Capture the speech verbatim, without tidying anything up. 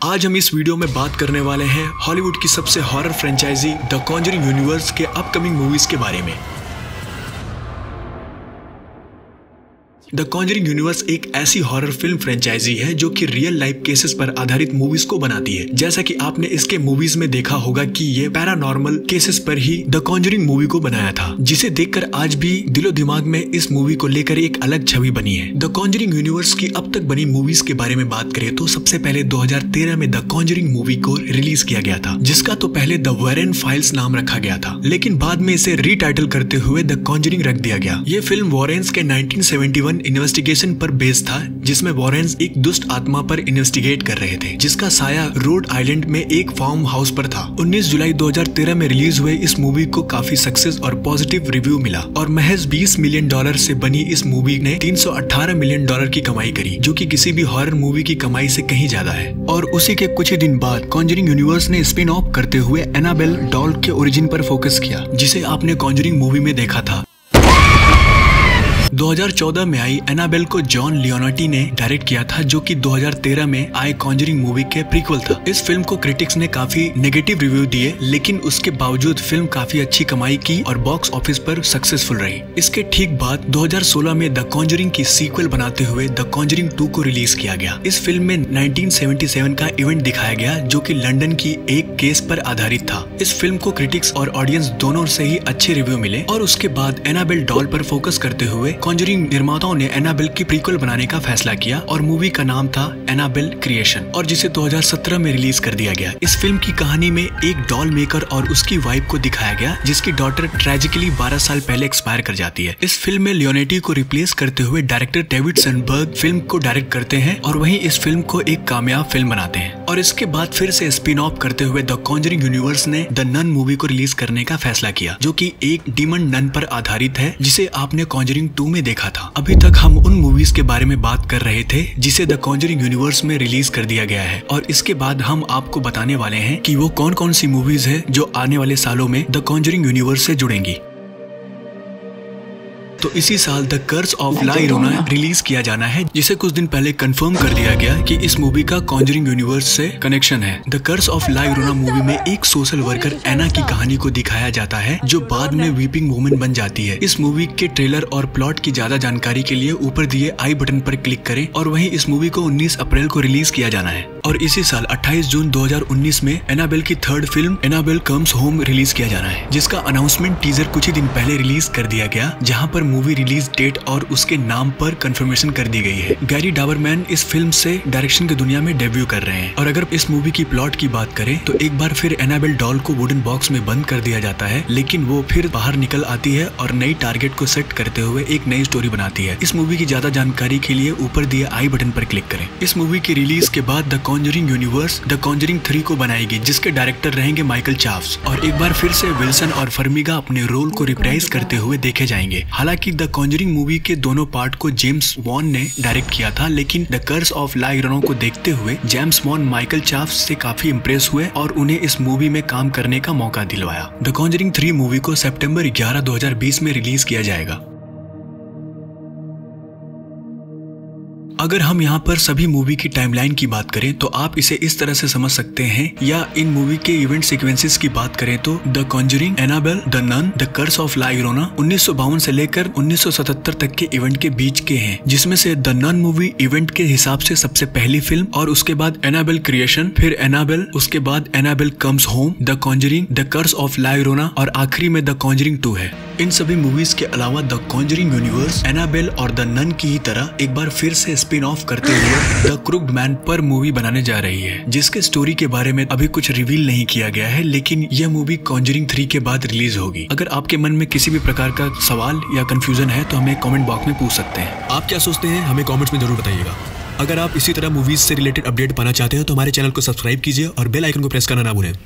आज हम इस वीडियो में बात करने वाले हैं हॉलीवुड की सबसे horror franchise the Conjuring universe के अपकमिंग मूवीज के बारे में। द कॉन्जरिंग यूनिवर्स एक ऐसी हॉरर फिल्म फ्रेंचाइजी है जो कि रियल लाइफ केसेस पर आधारित मूवीज को बनाती है। जैसा कि आपने इसके मूवीज में देखा होगा कि ये पैरानॉर्मल केसेस पर ही द कॉन्जरिंग मूवी को बनाया था, जिसे देखकर आज भी दिलो दिमाग में इस मूवी को लेकर एक अलग छवि बनी है। द कॉन्जरिंग यूनिवर्स की अब तक बनी मूवीज के बारे में बात करें तो सबसे पहले दो हज़ार तेरह में द कॉन्जरिंग मूवी को रिलीज किया गया था, जिसका तो पहले द वॉरेन फाइल्स नाम रखा गया था, लेकिन बाद में इसे रीटाइटल करते हुए द कॉन्जरिंग रख दिया गया। ये फिल्म वॉरेन्स के नाइनटीन सेवेंटी वन इन्वेस्टिगेशन पर बेस्ड था, जिसमें वॉरेन्स एक दुष्ट आत्मा पर इन्वेस्टिगेट कर रहे थे, जिसका साया रोड आइलैंड में एक फार्म हाउस पर था। उन्नीस जुलाई दो हज़ार तेरह में रिलीज हुए इस मूवी को काफी सक्सेस और पॉजिटिव रिव्यू मिला और महज बीस मिलियन डॉलर से बनी इस मूवी ने तीन सौ अठारह मिलियन डॉलर की कमाई करी, जो कि किसी भी हॉरर मूवी की कमाई से कहीं ज्यादा है। और उसी के कुछ ही दिन बाद कॉन्जरिंग यूनिवर्स ने स्पिन ऑफ करते हुए एनाबेल डॉल के ओरिजिन पर फोकस किया, जिसे आपने कॉन्जरिंग मूवी में देखा था। दो हज़ार चौदह में आई एनाबेल को जॉन लियोनार्डी ने डायरेक्ट किया था, जो कि दो हज़ार तेरह में आए कॉन्जरिंग मूवी के प्रीक्वल था। इस फिल्म को क्रिटिक्स ने काफी नेगेटिव रिव्यू दिए, लेकिन उसके बावजूद फिल्म काफी अच्छी कमाई की और बॉक्स ऑफिस पर सक्सेसफुल रही। इसके ठीक बाद दो हज़ार सोलह में द कॉन्जरिंग की सीक्वल बनाते हुए द कॉन्जरिंग टू को रिलीज किया गया। इस फिल्म में नाइनटीन सेवेंटी सेवन का इवेंट दिखाया गया, जो कि लंदन की एक केस पर आधारित था। इस फिल्म को क्रिटिक्स और ऑडियंस दोनों से ही अच्छे रिव्यू मिले और उसके बाद एनाबेल डॉल पर फोकस करते हुए कॉन्जरिंग निर्माताओं ने एनाबेल की प्रीक्वल बनाने का फैसला किया और मूवी का नाम था एनाबेल क्रिएशन, और जिसे दो हज़ार सत्रह में रिलीज कर दिया गया। इस फिल्म की कहानी में एक डॉल मेकर और उसकी वाइफ को दिखाया गया, जिसकी डॉटर ट्रेजिकली बारह साल पहले एक्सपायर कर जाती है। इस फिल्म में लियोनार्डी को रिप्लेस करते हुए डायरेक्टर डेविड सनबर्ग फिल्म को डायरेक्ट करते हैं और वहीं इस फिल्म को एक कामयाब फिल्म बनाते हैं। और इसके बाद फिर से स्पिन ऑफ करते हुए द कॉन्जरिंग यूनिवर्स ने द नन मूवी को रिलीज करने का फैसला किया, जो कि एक डीमन नन पर आधारित है, जिसे आपने कॉन्जरिंग टू में देखा था। अभी तक हम उन मूवीज के बारे में बात कर रहे थे जिसे द कॉन्जरिंग यूनिवर्स में रिलीज कर दिया गया है, और इसके बाद हम आपको बताने वाले हैं कि वो कौन कौन सी मूवीज है जो आने वाले सालों में द कॉन्जरिंग यूनिवर्स से जुड़ेंगी। तो इसी साल the curse of la llorona release किया जाना है, जिसे कुछ दिन पहले कंफर्म कर दिया गया कि इस मूवी का कॉन्जरिंग यूनिवर्स से कनेक्शन है। The curse of la llorona movie में एक सोशल वर्कर एना की कहानी को दिखाया जाता है, जो बाद में वीपिंग वुमन बन जाती है। इस मूवी के ट्रेलर और प्लॉट की ज्यादा जानकारी के लिए ऊपर दिए आई बटन पर क्लिक करें, और वहीं इस मूवी को उन्नीस अप्रैल को रिलीज किया जाना है। और इसी साल अट्ठाईस जून दो हज़ार उन्नीस में एनाबेल की third film Annabelle comes home release किया जाना है, जिसका अनाउंसमेंट टीजर कुछ ही दिन पहले रिलीज कर दिया गया, जहाँ पर मूवी रिलीज डेट और उसके नाम पर कंफर्मेशन कर दी गई है। गैरी डाबरमैन इस फिल्म से डायरेक्शन की दुनिया में डेब्यू कर रहे हैं। और अगर इस मूवी की प्लॉट की बात करें तो एक बार फिर एनाबेल डॉल को वुडन बॉक्स में बंद कर दिया जाता है, लेकिन वो फिर बाहर निकल आती है और नई टारगेट को सेट करते हुए एक नई स्टोरी बनाती है। इस मूवी की ज्यादा जानकारी के लिए ऊपर दिए आई बटन पर क्लिक करें। इस मूवी की रिलीज के बाद the Conjuring universe the Conjuring three को बनाएगी, जिसके डायरेक्टर रहेंगे माइकल चाफ्स, और एक बार फिर से विल्सन और फर्मिगा अपने रोल को रिप्राइज करते हुए देखे जाएंगे। हालांकि द कॉन्जरिंग मूवी के दोनों पार्ट को जेम्स वॉन ने डायरेक्ट किया था, लेकिन the curse of la llorona को देखते हुए जेम्स वॉन माइकल चाफ्स से काफी इंप्रेस हुए और उन्हें इस मूवी में काम करने का मौका दिलवाया। द कॉन्जरिंग थ्री मूवी को सितंबर ग्यारह दो हज़ार बीस में रिलीज किया जाएगा। अगर हम यहाँ पर सभी मूवी की टाइमलाइन की बात करें तो आप इसे इस तरह से समझ सकते हैं, या इन मूवी के इवेंट सीक्वेंसेस की बात करें तो the Conjuring, Annabelle, the nun, the curse of la llorona उन्नीस सौ बावन से लेकर उन्नीस सौ सतहत्तर तक के इवेंट के बीच के हैं, जिसमें से द नन मूवी इवेंट के हिसाब से सबसे पहली फिल्म, और उसके बाद एनाबेल क्रिएशन, फिर एनाबेल, उसके बाद Annabelle comes home, the Conjuring, the curse of la llorona और आखिरी में द कॉन्जरिंग टू है। इन सभी मूवीज के अलावा द कॉन्जरिंग यूनिवर्स एनाबेल और द नन की ही तरह एक बार फिर से स्पिन ऑफ करते हुए द क्रूक्ड मैन पर मूवी बनाने जा रही है, जिसके स्टोरी के बारे में अभी कुछ रिवील नहीं किया गया है, लेकिन यह मूवी कॉन्जरिंग थ्री के बाद रिलीज होगी। अगर आपके मन में किसी भी प्रकार का सवाल या कंफ्यूजन है तो हमें कमेंट बॉक्स में पूछ सकते हैं। आप क्या सोचते हैं हमें कमेंट्स में जरूर बताइएगा। अगर आप इसी तरह मूवीज से रिलेटेड अपडेट पाना चाहते हो तो हमारे चैनल को सब्सक्राइब कीजिए और बेल आइकन को प्रेस करना ना भूलें।